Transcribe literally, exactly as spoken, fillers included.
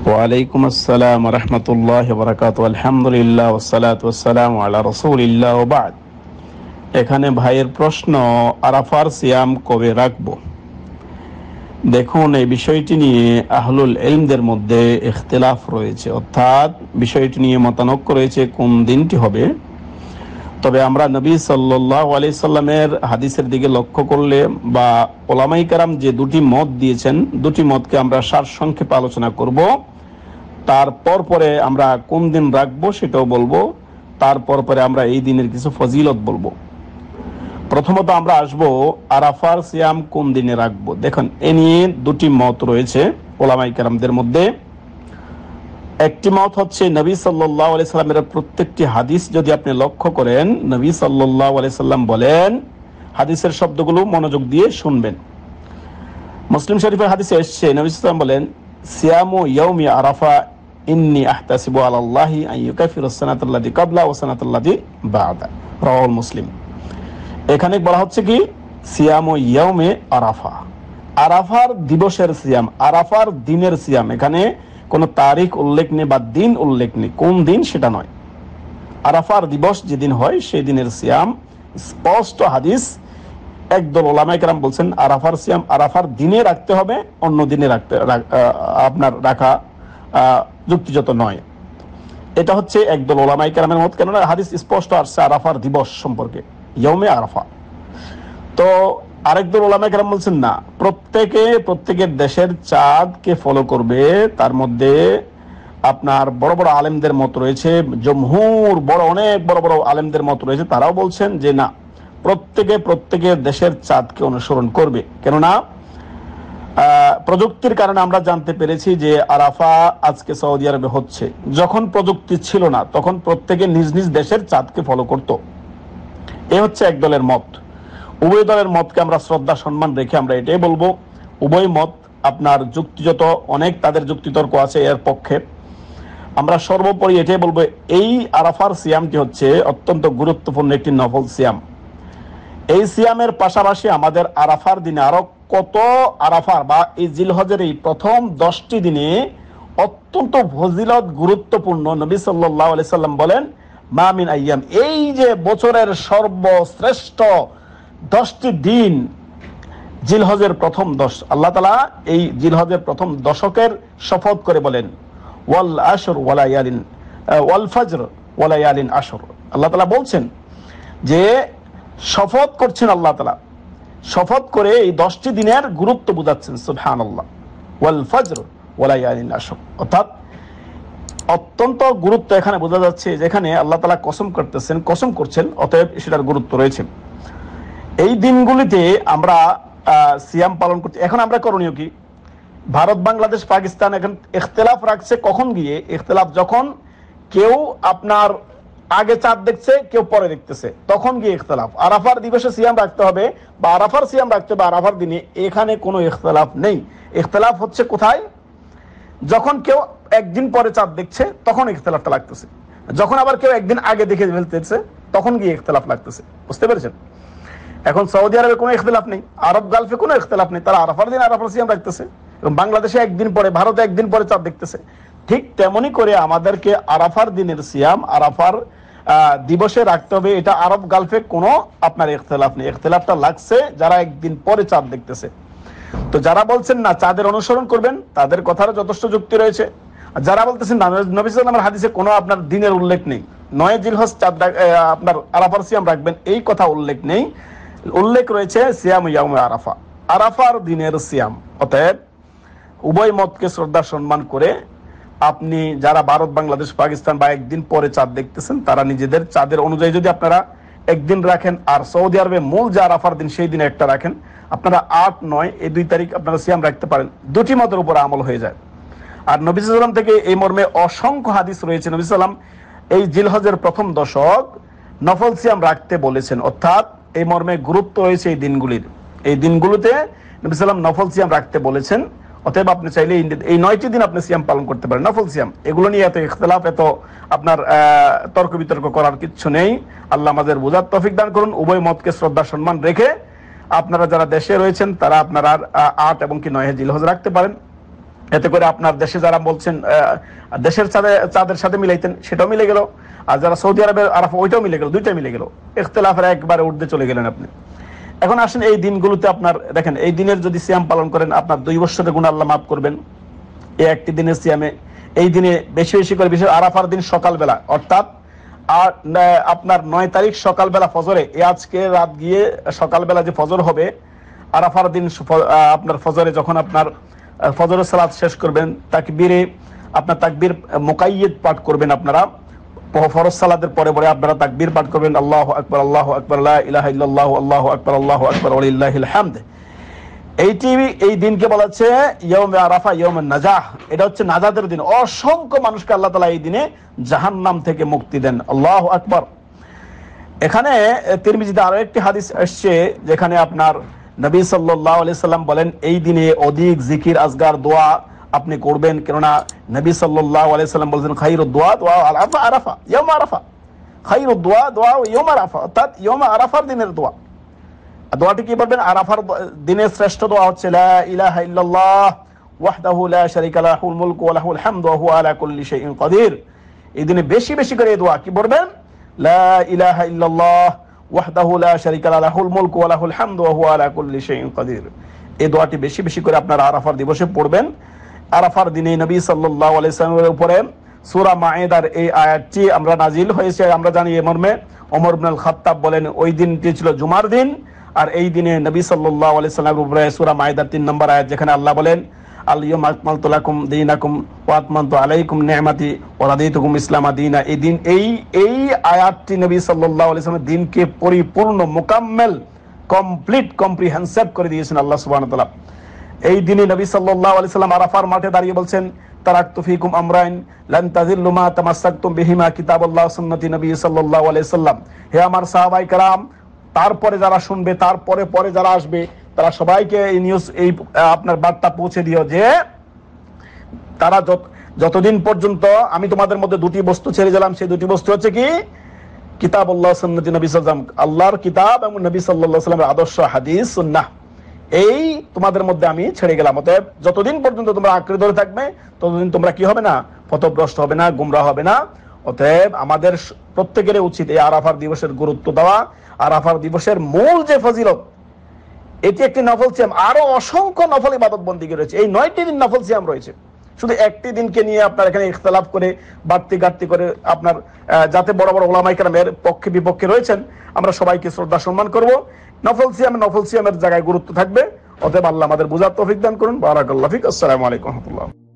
ওয়ালাইকুম আসসালাম ওয়া রাহমাতুল্লাহি ওয়া বারাকাতুহু। আলহামদুলিল্লাহ ওয়াসসালাতু ওয়াসসালামু আলা রাসূলিল্লাহ ওয়া বা'দ। এখানে ভাইয়ের প্রশ্ন, আরাফার সিয়াম কবে রাখবো? দেখুন, এই বিষয়টি নিয়ে আহলুল ইলমদের মধ্যে ইখতিলাফ রয়েছে, অর্থাৎ বিষয়টি নিয়ে মতানৈক্য রয়েছে কোন দিনটি হবে। তবে আমরা নবী সাল্লাল্লাহু আলাইহি সাল্লামের হাদিসের দিকে লক্ষ্য করলে বা ওলামায়ে কেরাম যে দুটি মত দিয়েছেন, দুটি মতকে আমরা সারসংক্ষেপে আলোচনা করব। তারপর পরে আমরা কোন দিন রাখবো সেটাও বলবো, তারপর পরে আমরা এই দিনের কিছু ফজিলত বলবো। প্রথমত আমরা আসবো আরাফার সিয়াম কোন দিনে রাখবো। দেখুন, এ নিয়ে দুটি মত রয়েছে ওলামায়ে কেরামদের মধ্যে। একটি মত হচ্ছে নবী সাল্লাল্লাহু আলাইহি সাল্লামের প্রত্যেকটি হাদিস যদি আপনি লক্ষ্য করেন, নবী সাল্লাল্লাহু আলাইহি সাল্লাম বলেন, হাদিসের শব্দগুলো মনোযোগ দিয়ে শুনবেন। মুসলিম শরীফের হাদিসে এসেছে, নবী সাল্লাল্লাহু আলাইহি সাল্লাম বলেন, সিয়ামু ইয়াউমি আরাফা ইন্নী আহতাসিবু আলাল্লাহি আন ইউকাফিরাস সানাতাল্লাতী ক্বাবলা ওয়া সানাতাল্লাতী বা'দা। রাওয়াহুল মুসলিম। এখানে বলা হচ্ছে কি, সিয়ামু ইয়াউমি আরাফা, আরাফার দিবসের সিয়াম, আরাফার দিনের সিয়াম। এখানে কোন তারিখ উল্লেখ নেই বা দিন উল্লেখ নেই, কোন দিন সেটা নয়। আরাফার দিবস যেদিন হয় সেই দিনের সিয়াম, স্পষ্ট হাদিস। একদল ওলামায়ে কেরাম বলছেন আরাফার সিয়াম আরাফার দিনে রাখতে হবে, অন্য দিনে রাখতে আপনার রাখা যুক্তিযত নয়। এটা হচ্ছে একদল ওলামায়ে কেরামের মত, কেননা হাদিস স্পষ্ট আসছে আরাফার দিবস সম্পর্কে, ইয়াউমে আরাফা। তো আরেকদল ওলামায়ে কেরাম বলছেন না, প্রত্যেকে প্রত্যেকের দেশের চাঁদকে ফলো করবে। তার মধ্যে আপনার বড় বড় আলেমদের মত রয়েছে, জমহুর বড় অনেক বড় বড় আলেমদের মত রয়েছে, তারাও বলছেন যে না, প্রত্যেকে প্রত্যেকের দেশের চাঁদকে অনুসরণ করবে। কেননা প্রযুক্তির কারণে আমরা জানতে পেরেছি যে আরাফা আজকে সৌদি আরবে হচ্ছে। যখন প্রযুক্তি ছিল না তখন প্রত্যেকে নিজ নিজ দেশের চাঁদকে ফলো করত। এ হচ্ছে এক দলের মত। উভয় দলের মতকে আমরা শ্রদ্ধা সম্মান রেখে আমরা এটাই বলবো, উভয় মত আপনার যুক্তিযত, অনেক তাদের যুক্তিতর্ক আছে এর পক্ষে। আমরা সর্বোপরি এটাই বলবো, এই আরাফার সিয়ামটি হচ্ছে অত্যন্ত গুরুত্বপূর্ণ একটি নফল সিয়াম। এই সিয়ামের পাশাপাশি আমাদের আরাফার দিনে আরো কত আরাফার বা এই জিলহজের এই প্রথম দশটি দিনে অত্যন্ত ফজিলত গুরুত্বপূর্ণ। নবী সাল্লাল্লাহু আলাইহি সাল্লাম বলেন, মা মিন আইয়াম, এই যে বছরের সর্বশ্রেষ্ঠ দশটি দিন, জিলহজের প্রথম দশ, আল্লাহ তাআলা এই জিলহজের প্রথম দশকের শপথ করে বলেন, ওয়াল আশর ওয়ালায়ালিন ওয়াল ফজর ওয়ালায়ালিন আশর। আল্লাহ তাআলা বলছেন যে শপথ করছেন, আল্লাহ তাআলা শপথ করে এই দশটি দিনের গুরুত্ব বোঝাচ্ছেন। সুবহানাল্লাহ। ওয়াল ফজর ওয়ালায়ালিন আশর, অর্থাৎ অত্যন্ত গুরুত্ব এখানে বোঝা যাচ্ছে, যেখানে আল্লাহ তাআলা কসম করতেছেন, কসম করছেন, অতএব সেটার গুরুত্ব রয়েছে। এই দিনগুলিতে আমরা সিয়াম পালন করছি। এখন আমরা করণীয় কি? ভারত, বাংলাদেশ, পাকিস্তান এখন ইখতিলাফ রাখছে কখন গিয়ে, ইখতিলাফ যখন কেউ আপনার আগে চাঁদ দেখছে, কেউ পরে দেখতেছে, তখন গিয়ে ইখতিলাফ। আরাফার দিবসে সিয়াম রাখতে হবে বা আরাফার সিয়াম রাখতে হবে আরাফার দিনে, এখানে কোনো ইখতিলাফ নেই। ইখতিলাফ হচ্ছে কোথায়? যখন কেউ একদিন পরে চাঁদ দেখছে তখন ইখতিলাফটা লাগতেছে, যখন আবার কেউ একদিন আগে দেখে ফেলতেছে তখন গিয়ে ইখতিলাফ লাগতেছে। বুঝতে পেরেছেন? এখন সৌদি আরবে কোনো ইখতিলাফ নেই, আরব গালফে কোনো ইখতিলাফ নেই, তারা আরাফার দিন আরাফার সিয়াম রাখতেছে, এবং বাংলাদেশে একদিন পরে, ভারতে একদিন পরে চাঁদ দেখতেছে। ঠিক তেমনি করে আমাদেরকে আরাফার দিনের সিয়াম আরাফার দিবসে রাখতে হবে। এটা আরব গালফে কোনো আপনার ইখতিলাফ নেই। ইখতিলাফটা লাগছে যারা একদিন পরে চাঁদ দেখতেছে। তো যারা বলছেন না চাঁদের অনুসরণ করবেন, তাদের কথারও যথেষ্ট যুক্তি রয়েছে। যারা বলতেছেন না, নবী সাল্লাল্লাহু আলাইহি ওয়াসাল্লামের হাদিসে কোনো আপনার দিনের উল্লেখ নেই, নয় জিলহজ চাঁদ আপনার আরাফার সিয়াম রাখবেন, এই কথা উল্লেখ নেই। উল্লেখ রয়েছে সিয়াম ইয়াউমে আরাফা, আরাফার দিনের সিয়াম। অতএব উভয় মতকে শ্রদ্ধা সম্মান করে আপনি যারা ভারত, বাংলাদেশ, পাকিস্তান বা একদিন পরে চাঁদ দেখতেছেন, তারা নিজেদের চাঁদের অনুযায়ী যদি আপনারা একদিন রাখেন, আর সৌদি আরবে মূল যে আরাফার দিন সেই দিনে একটা রাখেন, আপনারা আট নয় এই দুই তারিখ আপনারা সিয়াম রাখতে পারেন। দুটি মতের উপর আমল হয়ে যায়। আর নবী সাল্লাল্লাহু আলাইহি ওয়াসাল্লাম থেকে এই মর্মে অসংখ্য হাদিস রয়েছে। নবী সাল্লাল্লাহু আলাইহি ওয়াসাল্লাম এই জিলহজের প্রথম দশক নফল সিয়াম রাখতে বলেছেন, অর্থাৎ এই মর্মে গুরুত্ব রয়েছে এই দিনগুলির। এই দিনগুলোতে নবী সাল্লাল্লাহু আলাইহি ওয়াসাল্লাম নফল সিয়াম রাখতে বলেছেন। অতএব আপনি চাইলে এই নয়টি দিন আপনি সিয়াম পালন করতে পারেন, নফল সিয়াম। এগুলো নিয়ে এত ইখতিলাফ, এত আপনার তর্ক বিতর্ক করার কিচ্ছু নেই। আল্লাহ আমাদের বোঝার তৌফিক দান করুন। উভয় মতকে শ্রদ্ধা সম্মান রেখে আপনারা যারা দেশে রয়েছেন তারা আপনারা আট এবং কি নয় জিলহজ রাখতে পারেন। এতে করে আপনার দেশে যারা বলছেন দেশের চাঁদের সাথে মিলাইতেন, সেটাও মিলে গেল, আর যারা সৌদি আরবের আরাফা ওইটাও মিলে গেল, দুইটা মিলে গেল, ইখতিলাফের একবারে উর্ধে চলে গেলেন আপনি। এখন আসেন এই দিনগুলোতে আপনার দেখেন, এই দিনের যদি সিয়াম পালন করেন আপনার দুই বছরের গুনাহ আল্লাহ মাফ করবেন এই একটি দিনের সিয়ামে। এই দিনে বেশি বেশি করে, বিশেষ আরাফার দিন সকালবেলা, অর্থাৎ আর আপনার নয় তারিখ সকালবেলা ফজরে, এই আজকে রাত গিয়ে সকালবেলা যে ফজর হবে আরাফার দিন আপনার ফজরে, যখন আপনার ফজরের সালাত শেষ করবেন, তাকবীরে আপনার তাকবীর মুকাইয়্যিদ পাঠ করবেন, আপনারা ফরজ সালাতের পরে পরে আপনারা তাকবীর পাঠ করবেন, আল্লাহু আকবার আল্লাহু আকবার লা ইলাহা ইল্লাল্লাহু আল্লাহু আকবার আল্লাহু আকবার ওয়া লিল্লাহিল হামদ। এইটি এই দিনকে বলা হচ্ছে ইয়াউমে আরাফা, ইয়াউমুন নাজাহ। এটা হচ্ছে নাজাতের দিন। অসংখ্য মানুষকে আল্লাহ তাআলা এই দিনে জাহান্নাম থেকে মুক্তি দেন। আল্লাহু আকবার। এখানে তিরমিজিতে আরো একটি হাদিস আসছে, যেখানে আপনার নবী সাল্লাল্লাহু আলাইহি সাল্লাম বলেন এই দিনে অধিক জিকির আজগার দোয়া আপনি করবেন, কেননা নবী সাল্লাল্লাহু আলাইহি সাল্লাম বলেছেন খায়রুদ দোয়া দোয়া আরাফা, আরাফা ইয়াউম আরাফা, খায়রুদ দোয়া দোয়া ইয়াউম আরাফা, অর্থাৎ ইয়াউম আরাফার দিনের দোয়া। দোয়াটি কি বলবেন? আরাফার দিনের শ্রেষ্ঠ দোয়া হচ্ছে লা ইলাহা ইল্লাল্লাহ ওয়াহদাহু লা শারীকা লাহুল মুলকু ওয়া লাহুল হামদু ওয়া হুয়া আলা কুল্লি শাইইন কাদির। এই দিনে বেশি বেশি করে এই দোয়া কি বলবেন? লা ইলাহা ইল্লাল্লাহ ওয়াহদাহু লা শারীকা লাহুল মুলকু ওয়া লাহুল হামদু ওয়া হুয়া আলা কুল্লি শাইইন কাদির। এই দোয়াটি বেশি বেশি করে আপনারা আরাফার দিবসে পড়বেন। আরাফার দিনে নবী সাল্লাল্লাহু আলাইহি সাল্লামের উপরে সূরা মাঈদার এই আয়াতটি আমরা নাজিল হয়েছে, আমরা জানি এই মর্মে। ওমর ইবনে আল খাত্তাব বলেন ওই দিনটি ছিল জুমার দিন, আর এই দিনে নবী সাল্লাল্লাহু আলাইহি সাল্লামের উপরে সূরা মাঈদার তিন নম্বর আয়াত, যেখানে আল্লাহ বলেন আল ইয়াউমা আকমালতু লাকুম দীনাকুম ওয়া আতমামতু আলাইকুম নি'মাতি ওয়া রাদিতুকুম ইসলামা দীনা। এই দিন এই এই আয়াতটি নবী সাল্লাল্লাহু আলাইহি সাল্লামের দিনকে পরিপূর্ণ, মুকাম্মেল, কমপ্লিট, কম্প্রিহেনসিভ করে দিয়েছেন আল্লাহ সুবহানাহু ওয়া তাআলা। এই দিনে নবী সাল্লাল্লাহু আলাইহি সাল্লাম আরাফার মাঠে দাঁড়িয়ে বলছেন তারাকতু ফিকুম আমরাইন লান তাযিল্লু মা তামাসসাকতুম বিহিমা কিতাবুল্লাহ সুন্নতি নবী সাল্লাল্লাহু আলাইহি সাল্লাম। হে আমার সাহাবায়ে কেরাম, তারপরে যারা শুনবে, তারপরে পরে যারা আসবে, তারা সবাইকে এই নিউজ, এই আপনার বার্তা পৌঁছে দিও যে তারা যতদিন পর্যন্ত আমি তোমাদের মধ্যে দুটি বস্তু ছেড়ে দিলাম, সেই দুটি বস্তু হচ্ছে কি? কিতাবুল্লাহ সুন্নতি নবী সাল্লাল্লাহু আলাইহি সাল্লাম, আল্লাহর কিতাব এবং নবী সাল্লাল্লাহু আলাইহি সাল্লামের আদর্শ হাদিস সুন্নাহ, এই তোমাদের মধ্যে আমি ছেড়ে গেলাম। অতএব যতদিন পর্যন্ত তোমরা আঁকড়ে ধরে থাকবে ততদিন তোমরা কি হবে না? পথভ্রষ্ট হবে না, গুমরাহ হবে না। অতএব আমাদের প্রত্যেকের উচিত এই আরাফার দিবসের গুরুত্ব দেওয়া। আরাফার দিবসের মূল যে ফজিলত, এটি একটি নফল সিয়াম, আরো অসংখ্য নফল ইবাদত বন্দেগী রয়েছে। এই নয়টি দিন নফল সিয়াম রয়েছে। শুধু একটি দিনকে নিয়ে আপনার এখানে ইখতিলাফ করে বাড়তি গাড়তি করে আপনার, যাতে বড় বড় ওলামায়ে কেরামের পক্ষে বিপক্ষে রয়েছেন, আমরা সবাইকে শ্রদ্ধা সম্মান করব। নফল সিয়াম নফল সিয়ামের জায়গায় গুরুত্ব থাকবে। অতএব আল্লাহ আমাদের বুঝার তৌফিক দান করুন। বারাকাল্লাহু ফিক। আসসালামু আলাইকুম ওয়া রাহমাতুল্লাহ।